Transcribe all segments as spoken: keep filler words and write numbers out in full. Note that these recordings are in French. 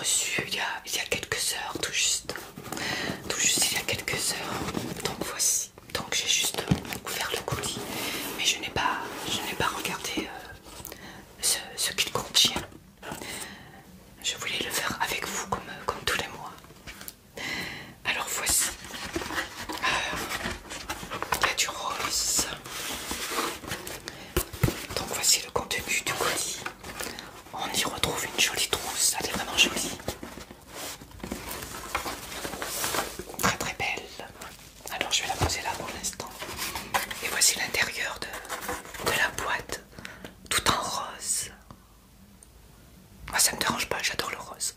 reçu il y, a, il y a quelques heures, tout juste. Tout juste il y a quelques heures. Donc voici. Donc j'ai juste ouvert le colis. Mais je n'ai pas, je n'ai pas regardé euh, ce, ce qu'il contient. Je voulais le faire avec vous comme, comme tous les mois. Alors voici. Euh, il y a du rose. Donc voici le contenu du colis. On y retrouve une jolie trousse, elle est vraiment jolie. Très très belle. Alors je vais la poser là pour l'instant. Et voici l'intérieur de, de la boîte, tout en rose. Moi ça me dérange pas, j'adore le rose.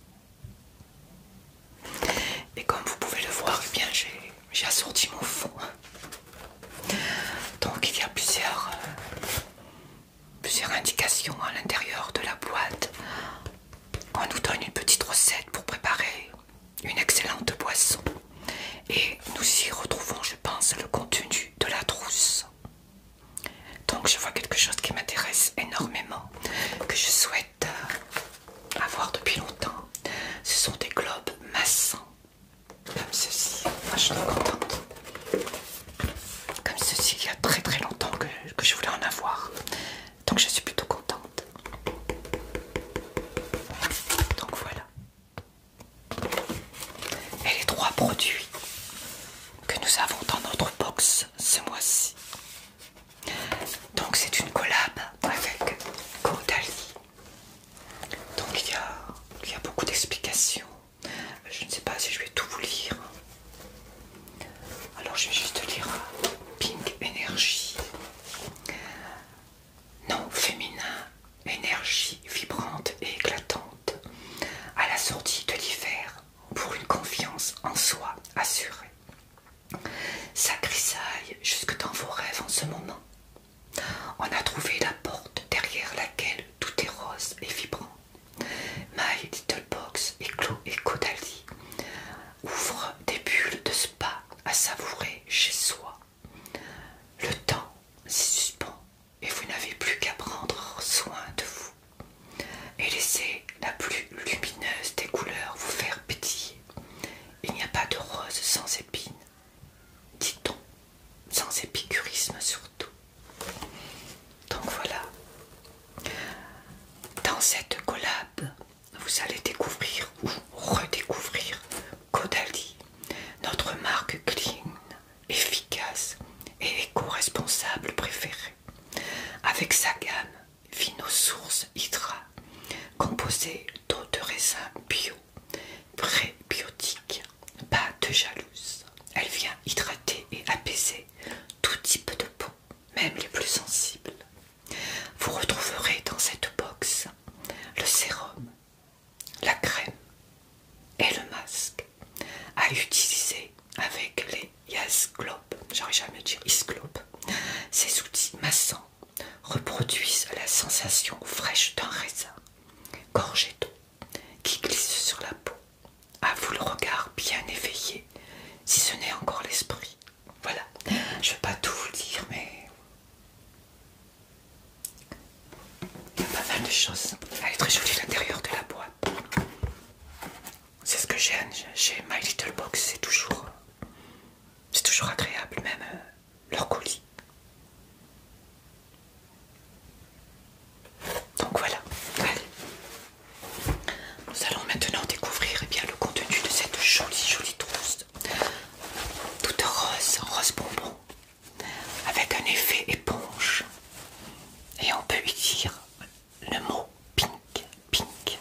Et comme vous pouvez le voir, eh bien j'ai assorti mon fond. Donc il y a plusieurs, euh, plusieurs indications à l'intérieur de la boîte. On nous donne une petite recette pour préparer une excellente boisson. Et nous y retrouvons, je pense, le contenu de la trousse. Donc je vois quelque chose qui m'intéresse énormément, que je souhaite euh, avoir depuis longtemps. Ce sont des globes massants, comme ceci. Ah, je suis trop contente. Comme ceci, il y a très très longtemps que, que je voulais en avoir. Donc je suis plutôt contente. Donc voilà. Et les trois produits que nous avons dans notre box ce mois-ci. Donc c'est une collab avec Caudalie. Donc il y a, il y a beaucoup d'explications. Je ne sais pas si je vais tout vous lire. Alors je vais juste lire Pink Energy. Non féminin, énergie vibrante et éclatante à la sortie de l'hiver pour une confiance en soi assurée. Ça grisaille jusque dans vos rêves en ce moment. On a trouvé la porte derrière laquelle tout est rose et vibrant. My Little Box et Clo et Caudalie ouvrent des bulles de spa à savourer chez soi. Le temps s'y suspend et vous n'avez plus qu'à prendre soin de vous et laisser la plus lumineuse des couleurs vous faire pétiller. Il n'y a pas de rose sans épines, dit-on, sans épicurisme surtout. Donc voilà, dans cette collab, vous allez découvrir ou redécouvrir Caudalie, notre marque clean, efficace et éco-responsable préférée, avec sa gamme Vino Source Hydra, composée d'eau de raisin bio, prébiotique, pas de jalouse. Elle vient hydrater et apaiser tout type de peau, même les plus sensibles. Vous retrouverez dans cette box le sérum, la crème et le masque à utiliser avec les Yes Globe. J'arrive jamais à dire Is Globe. Ces outils massants reproduisent la sensation fraîche d'un raisin, gorgé d'eau, qui glisse sur la peau. À vous le regard bien éveillé, si ce n'est encore l'esprit. Voilà, je ne vais pas tout vous dire, mais il y a pas mal de choses. Elle est très jolie l'intérieur de la boîte. C'est ce que j'aime chez My Little Box, c'est toujours, c'est toujours agréable, même euh, leur colis. Donc voilà, allez. Nous allons maintenant découvrir eh bien, le contenu de cette jolie jolie trousse. Toute rose, rose bonbon, avec un effet éponge. Et on peut y dire le mot pink, pink.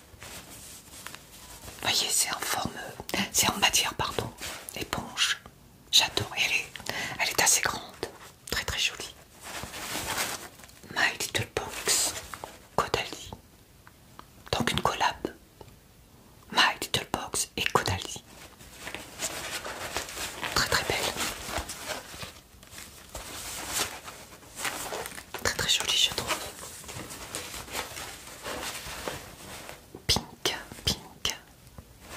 Vous voyez, c'est en forme, c'est en matière, pardon, éponge. J'adore, elle est, elle est assez grande, très très jolie. My Little Box, Caudalie. Donc une collab. My Little Box et Caudalie. Très très belle. Très très jolie je trouve. Pink, pink.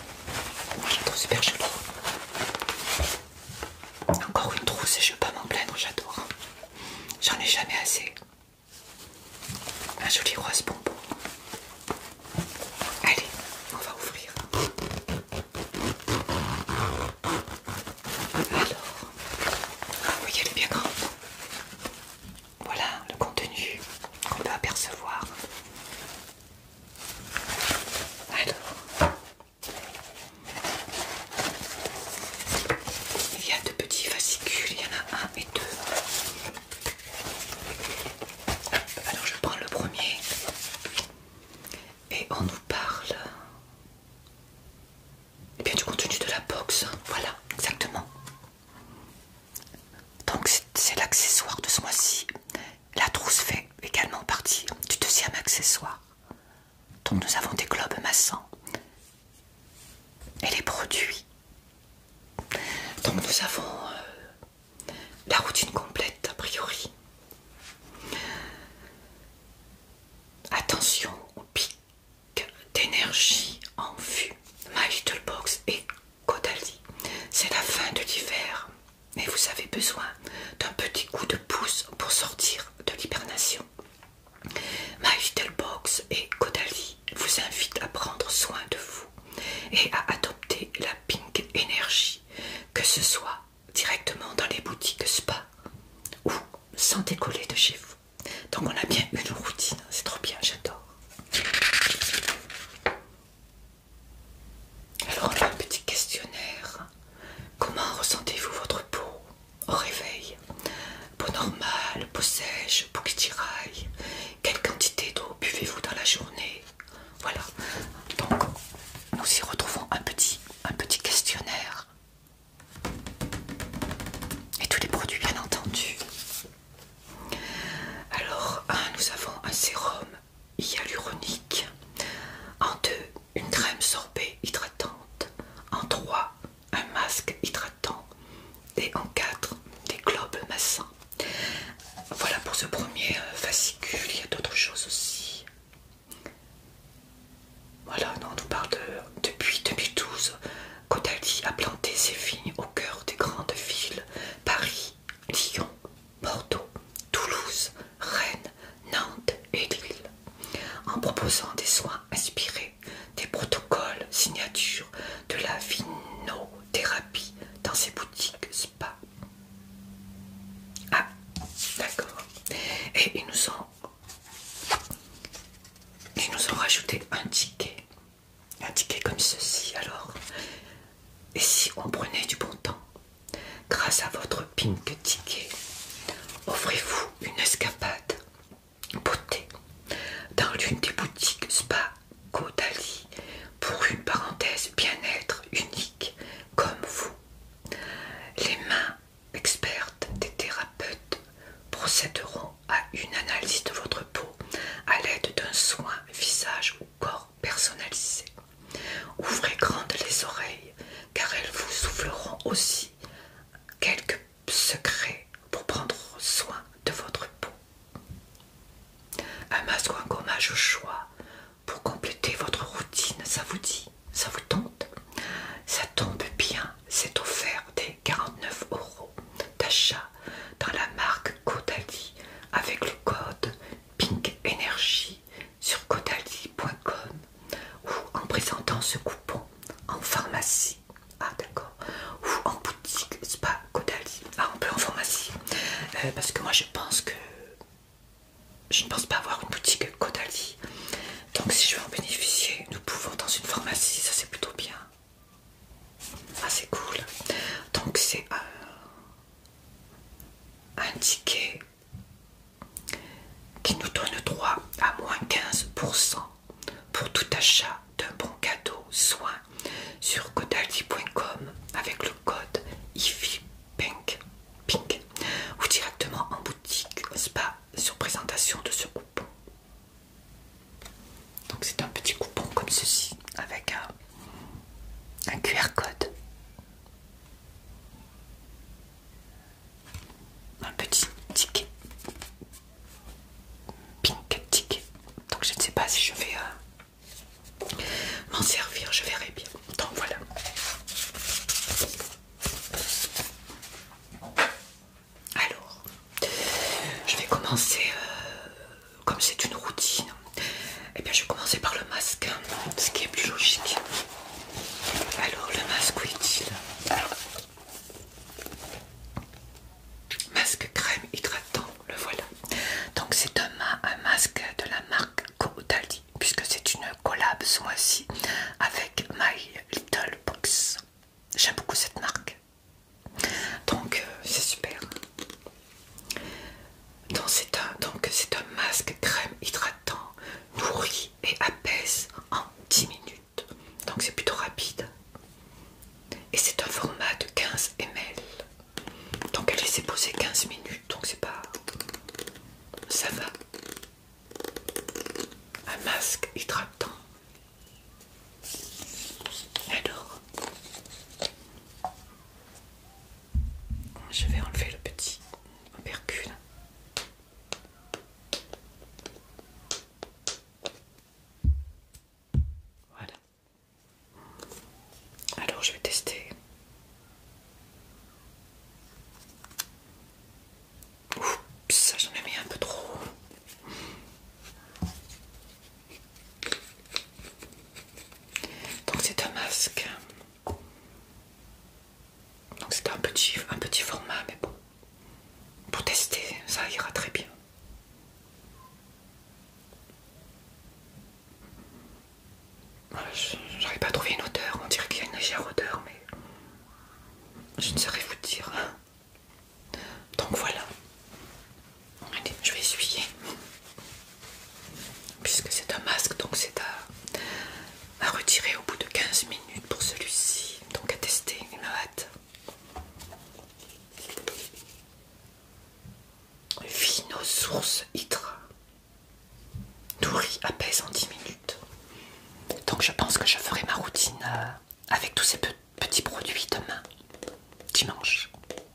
Je la trouve super jolie. Encore une trousse et je ne vais pas m'en plaindre, Box, voilà, exactement. Donc c'est l'accessoire de ce mois-ci. La trousse fait également partie du deuxième accessoire. Donc nous avons des globes massants et les produits. Donc nous avons euh, la routine complète a priori. Attention au pic d'énergie en vue. My Little Box et Caudalie. C'est la fin de l'hiver et vous avez besoin d'un petit coup de pouce pour sortir de l'hibernation. My Little Box et Caudalie vous invitent à prendre soin de vous et à adopter la Pink Energy, que ce soit directement dans les boutiques spa ou sans décoller de chez vous. Donc on a bien une routine, c'est trop bien, j'adore. Alors on a un petit questionnaire. Comment ressentez-vous votre peau au réveil? Peau normale, peau sèche, peau qui tiraille? Quelle quantité d'eau buvez-vous dans la journée? Voilà, donc nous y retrouvons un petit, un petit questionnaire. Et tous les produits bien entendu. Alors, un, nous avons un sérum hyaluronique. En deux, une crème sorbet hydratante. En trois, un masque hydratant. Et en quatre, des globes massants. Voilà pour ce premier fascicule. Il y a d'autres choses aussi. Voilà, on nous parle de depuis deux mille douze, Caudalie a planté ses vignes au cœur des grandes villes, Paris, Lyon, Bordeaux, Toulouse, Rennes, Nantes et Lille, en proposant des soins inspirés des protocoles signatures de la vinothérapie dans ses boutiques spa. Ah, d'accord. Et ils nous ont ils nous ont rajouté un ticket. Un ticket comme ceci, alors. Et si on prenait du bon temps? Grâce à votre Pink Ticket, offrez-vous une escapade beauté dans l'une des boutiques spa Caudalie pour une parenthèse bien-être unique comme vous. Les mains expertes des thérapeutes procéderont à une analyse de votre peau à l'aide d'un soin visage ou corps personnalisé. Ouvrez grandes les oreilles car elles vous souffleront aussi quelques secrets pour prendre soin de votre peau. Un masque ou un gommage au choix pour compléter votre routine, ça vous dit? Ça vous tente? Ça tombe bien, c'est offert dès quarante-neuf euros d'achat dans la marque Caudalie avec le code Pink Energy sur caudalie point com ou en présentant ce coupon en pharmacie. Ah d'accord. Ou en boutique spa Caudalie. Ah, on peut en pharmacie. Euh, parce que moi je pense que je ne pense pas avoir une boutique Caudalie. Donc si je veux en bénéficier, nous pouvons dans une pharmacie, ça c'est plutôt bien. Ah c'est cool. Donc c'est un, un ticket qui nous donne droit à moins quinze pour cent pour tout achat d'un bon cadeau soin sur caudalie point com avec le code I V Pink, Pink ou directement en boutique spa sur présentation de ce coupon. Donc c'est un petit coupon comme ceci avec un, un Q R code. Un petit ticket. Pink ticket. Donc je ne sais pas si je vais euh, m'en servir, je verrai bien. Donc voilà. Alors, je vais commencer, euh, comme c'est une routine, et bien je vais commencer par le masque, ce qui est plus logique. Alors le masque, où est-il? Masque crème hydratant, le voilà. Donc c'est un, un masque de la marque Caudalie, puisque c'est une collab ce mois-ci avec My Little Box. J'aime beaucoup cette marque. Donc euh, c'est super. Donc c'est un, donc c'est un masque crème hydratant, nourrit et apaise en dix minutes. Donc c'est plutôt rapide. Et c'est poser quinze minutes, donc c'est pas... ça va. Un masque hydratant. Alors, je vais enlever le petit opercule. Voilà. Alors je vais tester. Oups, j'en ai mis un peu trop. Donc c'est un masque. Donc c'est un petit, un petit format, mais bon. Pour tester, ça ira très bien. J'arrive pas à trouver une odeur, on dirait qu'il y a une légère odeur, mais je ne saurais vous dire. Donc voilà. Allez, je vais essuyer. Puisque c'est un masque, donc c'est à, à retirer au bout de quinze minutes pour celui-ci. Donc à tester, il me hâte. Vino source Hydra. Nourrit, apaise en dix minutes. Donc je pense que je ferai ma routine euh, avec tous ces pe petits produits demain, dimanche.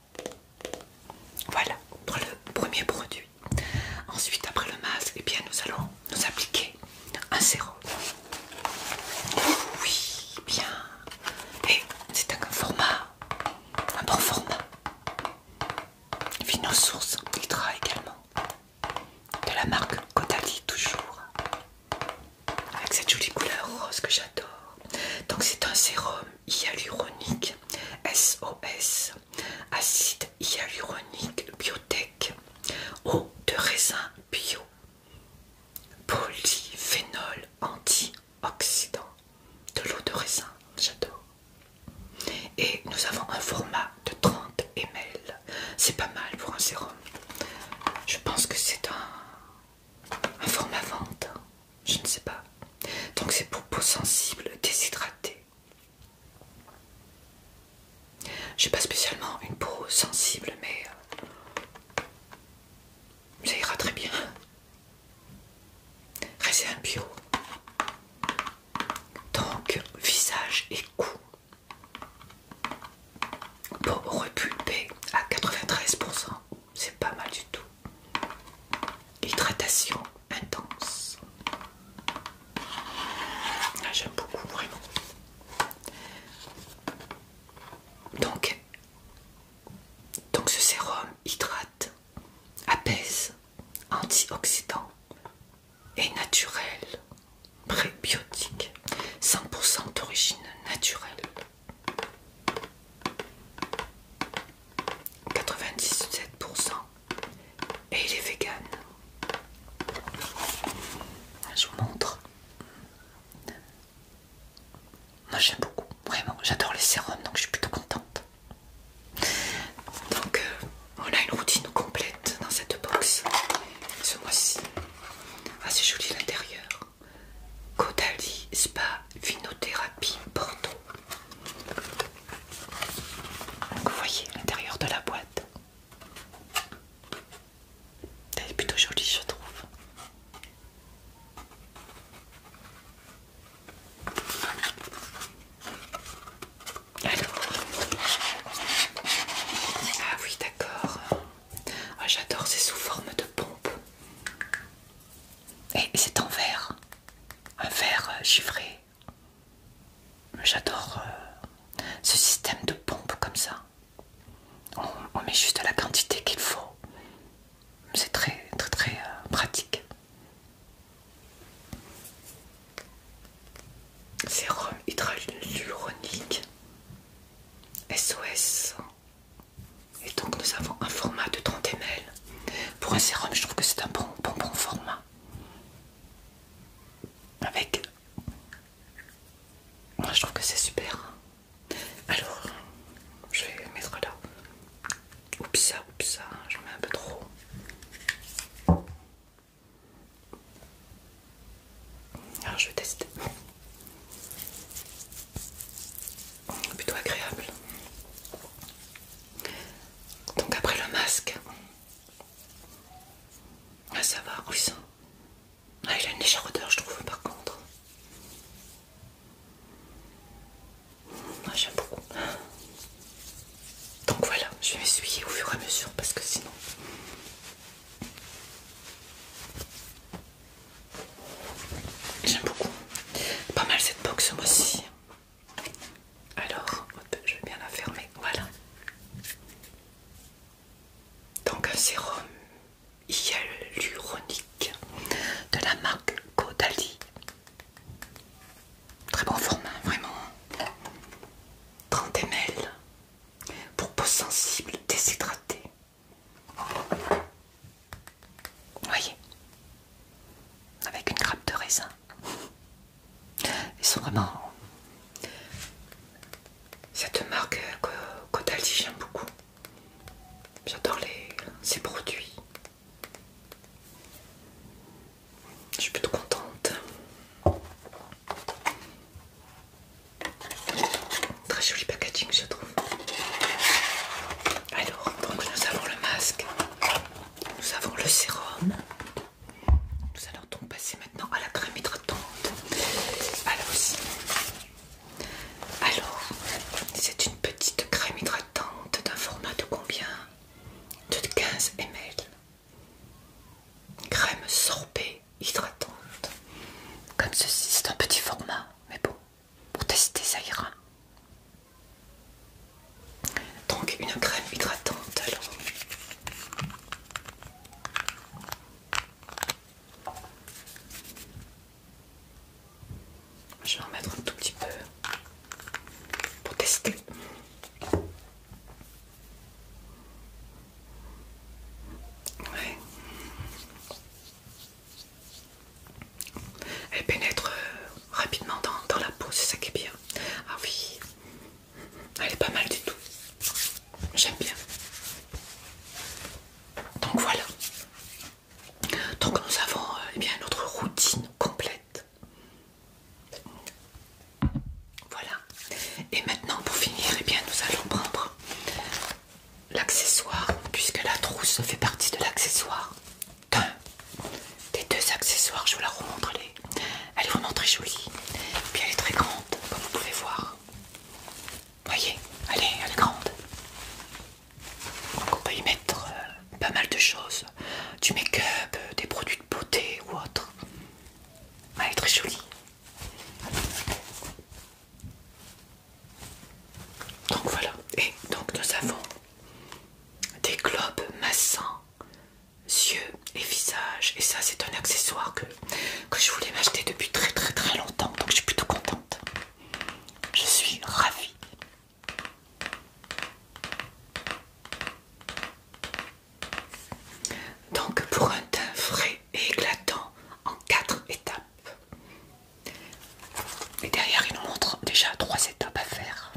Voilà pour le premier produit. Ensuite, après le masque, eh bien, nous allons nous appliquer un sérum. Oui, bien. Et c'est un format, un bon format. Vino source Hydra également. De la marque Caudalie toujours. Avec cette jolie couleur rose que j'adore. Donc c'est un sérum hyaluronique S O S, acide hyaluronique biotech, eau de raisin bio, polyphénol antioxydant, de l'eau de raisin, j'adore. Et nous avons un format de trente millilitres, c'est pas mal pour un sérum. Je pense que c'est un, un format vente, je ne sais pas. Donc c'est pour peau sensible, déshydratée. J'ai pas spécialement une peau sensible, mais euh, ça ira très bien. Raisin bio. Donc visage et cou. Peau repulpée à quatre-vingt-treize pour cent. C'est pas mal du tout. Hydratation intense. Ah, j'aime beaucoup, vraiment. Donc, donc ce sérum hydrate, apaise, antioxydant et naturel, prébiotique, cent pour cent d'origine naturelle. quatre-vingt-dix-sept pour cent et il est vegan. Je vous montre. Moi j'aime beaucoup, vraiment, j'adore les sérums, donc je suis plutôt contente. Donc euh, on a une routine complète dans cette box ce mois-ci. Ah, c'est joli l'intérieur. Caudalie Spa Vinothérapie Bordeaux. Donc vous voyez l'intérieur de la boîte. Elle est plutôt jolie, je trouve. Alors, ah oui, d'accord. Ah, j'adore, c'est sous forme de pompe. Et c'est en verre, un verre givré. J'adore euh, ce système de pompe comme ça. On, on met juste la quantité qu'il faut. C'est très très très euh, pratique. Sérum hyaluronique S O S. Et donc nous avons un format de trente millilitres. Pour un sérum, je trouve que c'est un bon, bon, bon format. Avec... Moi, je trouve que c'est super. Alors, je vais mettre là. Oups. très joli packaging, je trouve. Alors, donc nous avons le masque, nous avons le sérum. Nous allons donc passer maintenant à la crème hydratante. Alors aussi. Alors, c'est une petite crème hydratante d'un format de combien? De quinze millilitres. Crème sorbet hydratante. Comme ceci, c'est un petit format, mais bon, pour tester ça ira. Donc une crème hydratante alors. Je vais en mettre un tout petit peu pour tester. Ouais. Elle pénètre euh, rapidement dans, dans la peau, c'est ça qui est bien. Ah oui, elle est pas mal du tout. J'aime bien. Donc voilà. Donc nous avons euh, eh bien notre routine complète. Voilà. Et maintenant pour finir, eh bien nous allons prendre l'accessoire, puisque la trousse fait partie de l'accessoire. D'un des deux accessoires, je vous la remontre. Les... Elle est vraiment très jolie. Puis elle est très grande, comme vous pouvez voir. Voyez, elle est, elle est grande. Donc on peut y mettre euh, pas mal de choses. Du make-up, euh, des produits de beauté ou autre. Elle est très jolie. Donc voilà. Et donc nous avons des globes massants, yeux et visage. Et ça c'est un accessoire que, que je voulais m'acheter depuis très très très longtemps. Donc je suis plutôt contente. Je suis ravie. Donc pour un teint frais et éclatant en quatre étapes. Et derrière il nous montre déjà trois étapes à faire.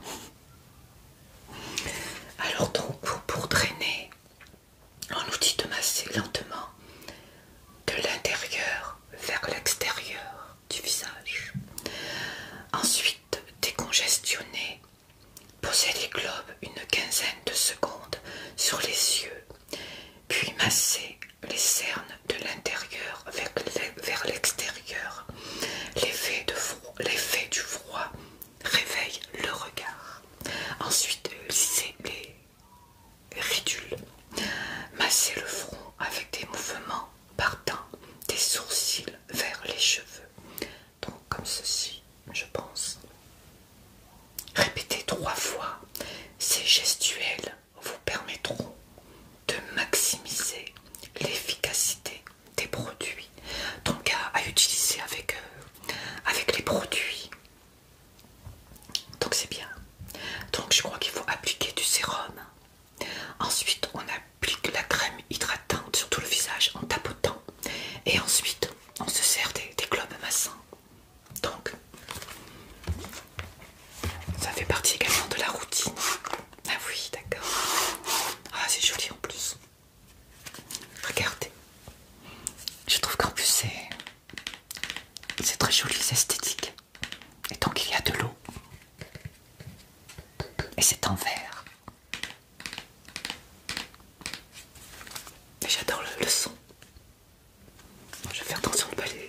Alors donc pour, pour drainer, on nous dit de masser lentement de l'intérieur vers l'extérieur du visage. Ensuite décongestionner, poser les globes une quinzaine de secondes sur les yeux, puis masser les cernes de l'intérieur vers l'extérieur. L'effet de froid, l'effet du froid réveille le regard. Ensuite, lisser les ridules. Masser le front avec des mouvements partant des sourcils vers les cheveux. Donc comme ceci, je pense. Répétez trois fois. Ces gestuels vous permettront de maximiser l'efficacité des produits. Donc à, à utiliser avec, euh, avec les produits. Donc c'est bien. Donc je crois qu'il faut appliquer du sérum. Ensuite on applique la crème hydratante sur tout le visage en tapotant. Et ensuite on se sert des, des globes massants. Donc ça fait partie également de la routine. Ah oui, d'accord. Ah c'est joli en plus. Regardez. Je trouve qu'en plus c'est c'est très joli, c'est esthétique. Et donc il y a de l'eau. Et c'est en verre. Et j'adore le, le son. Je vais faire attention de ne pas les...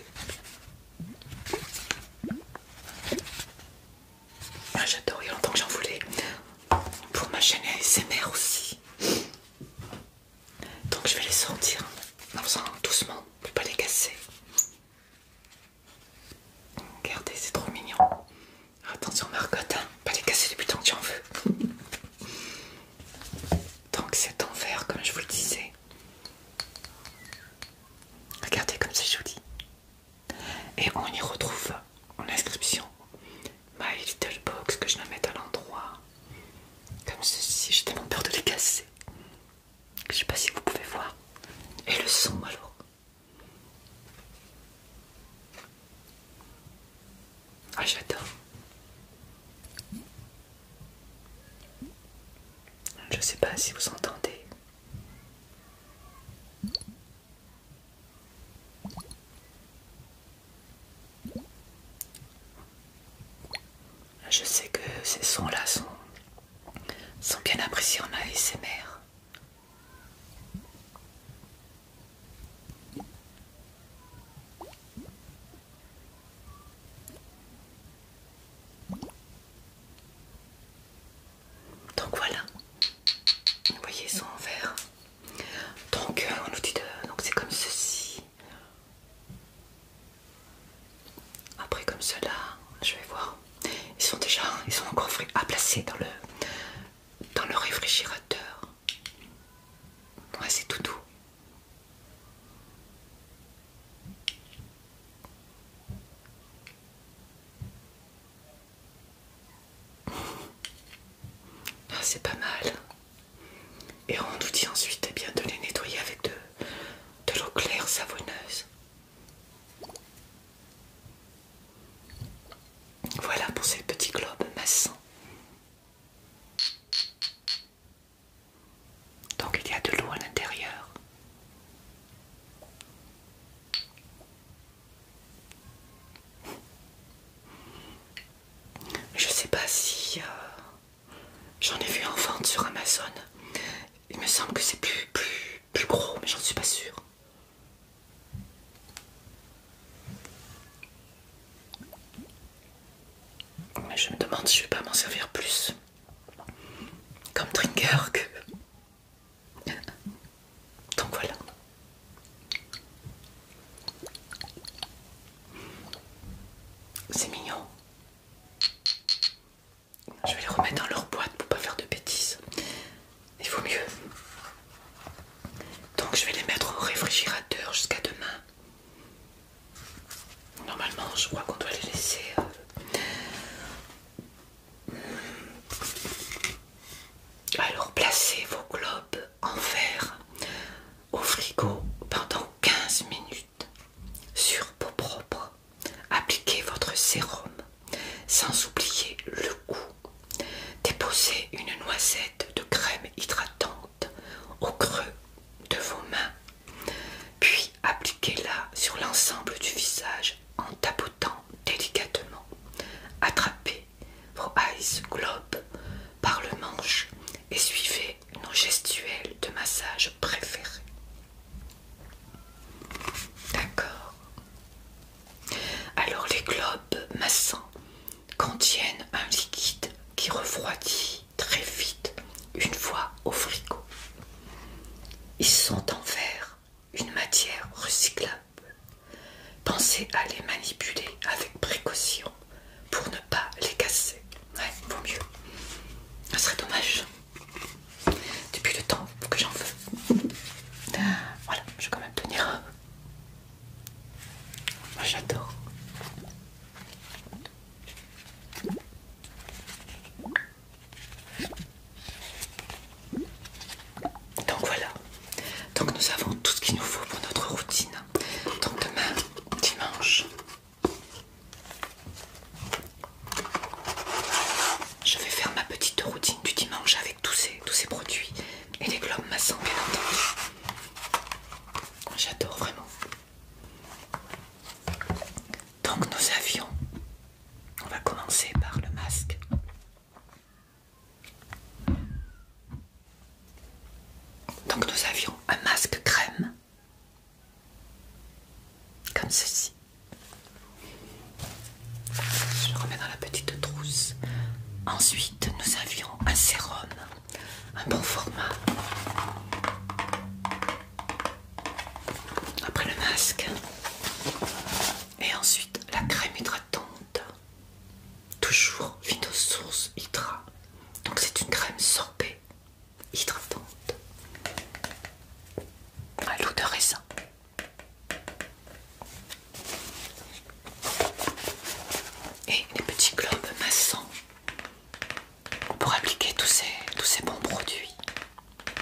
Ah, j'adore, il y a longtemps que j'en voulais. Pour ma chaîne A S M R aussi. Donc je vais les sortir en faisant doucement pour ne pas les casser. Regardez, c'est trop mignon. Attention Marcotte, hein, pas les casser depuis tant que j'en veux. Donc c'est en verre comme je vous le disais. Regardez comme c'est joli. Et on y retrouve en inscription My Little Box, que je la mette à l'endroit. Comme ceci, j'ai tellement peur de les casser. Je sais pas si vous pouvez voir. Et le son alors. Ah j'adore. Je sais pas si vous entendez. je sais que ces sons-là sont, sont bien appréciés en A S M R. Donc voilà, vous voyez, ils sont en vert. Donc euh, on nous dit de... donc c'est comme ceci. Après comme cela, je vais voir. Ils sont déjà, ils sont encore frais à placer dans le dans le réfrigérateur. Ouais, c'est tout doux. Ah, c'est pas mal. Et on nous dit ensuite eh bien, de les nettoyer avec de, de l'eau claire savonneuse. Voilà pour ces petits globes maçons. Donc il y a de l'eau à l'intérieur. Je sais pas si... Euh, j'en ai vu en vente sur Amazon. Il me semble que c'est plus, plus, plus gros, mais j'en suis pas sûre. Mais je me demande si je vais pas m'en servir plus comme trigger que... Donc voilà. C'est mignon. Je vais les remettre dans leur boîte pour pas faire de bêtises. Il vaut mieux. Donc je vais les mettre au réfrigérateur jusqu'à demain. Normalement, je crois qu'on doit les laisser... Euh... Alors placez vos globes en verre au frigo pendant quinze minutes sur peau propre. Appliquez votre sérum sans oublier le goût. Déposez une noisette de crème hydratante au creux de vos mains, puis appliquez-la sur l'ensemble du visage en tapotant délicatement. Attrapez vos Ice Globes par le manche et suivez nos gestuels de massage préférés. D'accord. Alors les globes massants contiennent un liquide qui refroidit très vite une fois au frigo. Ils sont en verre, une matière recyclable. Pensez à les manipuler avec précaution pour ne pas les casser. Ouais, vaut mieux. Ce serait dommage. Depuis le temps que j'en veux. Voilà, je vais quand même tenir. Moi j'adore. Donc voilà. Donc nous avons tout ce qu'il nous faut pour notre routine. Donc demain, dimanche, je vais faire ma petite routine du dimanche avec tous ces, tous ces produits et les globes maçants bien entendu. J'adore vraiment. Donc nous avions, on va commencer par le masque. Donc nous avions un masque crème, comme ceci. Je le remets dans la petite trousse. Ensuite nous avions un sérum, un bon format. Après le masque. Et ensuite la crème hydratante. Toujours Vinosource Hydra. Donc c'est une crème sorbet hydratante. À l'eau de raisin. Et les petits globes maçants pour appliquer tous ces, tous ces bons produits.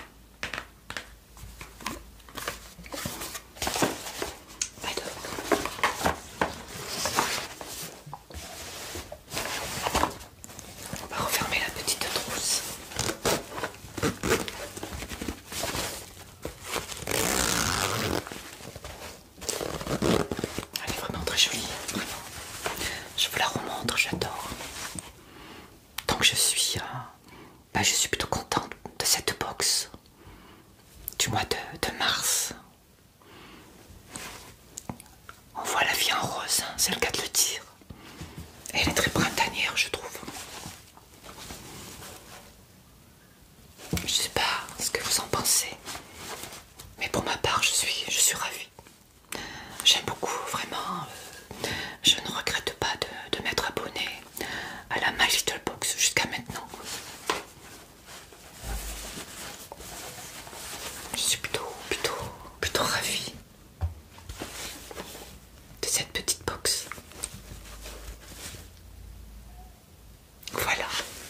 donc je suis, euh, bah, je suis plutôt contente de cette box du mois de, de mars. On voit la vie en rose, hein, c'est le cas de le dire. Et elle est très printanière, je trouve. Je sais pas ce que vous en pensez, mais pour ma part, je suis, je suis ravie. J'aime beaucoup, vraiment. Euh, je ne regrette pas de, de m'être abonnée à la My Little Box jusqu'à maintenant. Je suis plutôt, plutôt, plutôt ravie de cette petite box. Voilà.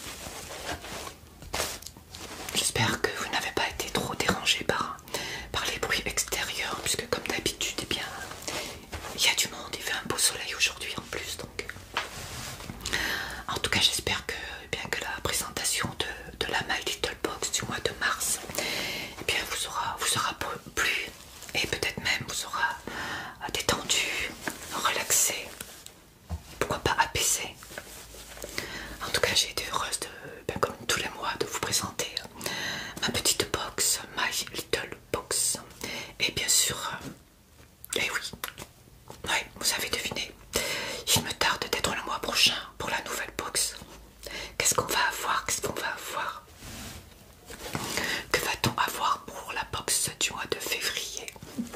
J'espère que vous n'avez pas été trop dérangé par, par les bruits extérieurs, puisque comme d'habitude, eh bien, il y a du monde, il fait un beau soleil aujourd'hui en plus. Donc, en tout cas, j'espère que, eh bien, que la présentation de, de la My Little Box du mois de mars, eh bien, vous aura, vous aura plu et peut-être même vous aura détendu, relaxé, pourquoi pas apaisé. En tout cas, j'ai été heureuse, de, ben, comme tous les mois, de vous présenter euh, ma petite box, My Little Box. Et bien sûr, euh, eh oui, ouais, vous avez deviné, il me tarde d'être le mois prochain pour la nouvelle box. Qu'est-ce qu'on va avoir? Qu'est-ce qu'on va avoir? Que va-t-on avoir pour la box du mois de février?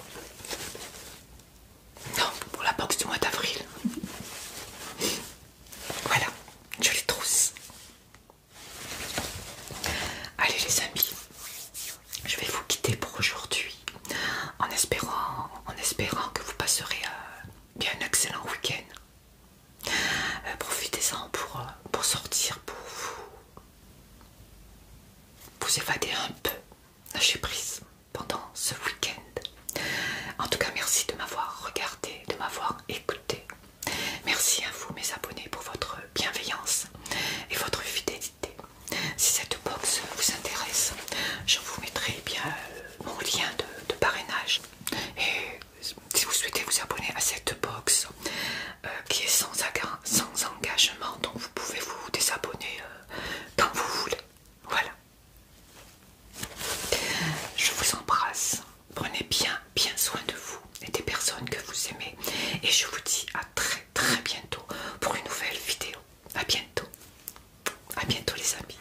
Non, pour la box du mois d'avril. Voilà, je les trousse. Allez les amis, je vais vous quitter pour aujourd'hui en espérant, en espérant que vous passerez euh, bien un excellent week-end. Euh, profitez-en pour, euh, pour sortir, pour vous, vous évader un peu, lâcher prise pendant ce week-end. En tout cas, merci de m'avoir regardé, de m'avoir écouté. Merci à vous mes abonnés pour votre bienveillance et votre fidélité. Si cette box vous intéresse, je vous mettrai bien euh, mon lien de, de parrainage. Et si vous souhaitez vous abonner à cette box euh, qui est sans, sans engagement, donc vous pouvez vous désabonner euh, quand vous voulez. Voilà. Je vous embrasse. Prenez bien, bien soin de vous et des personnes que vous aimez. Et je vous dis à très très bientôt pour une nouvelle vidéo. À bientôt. À bientôt les amis.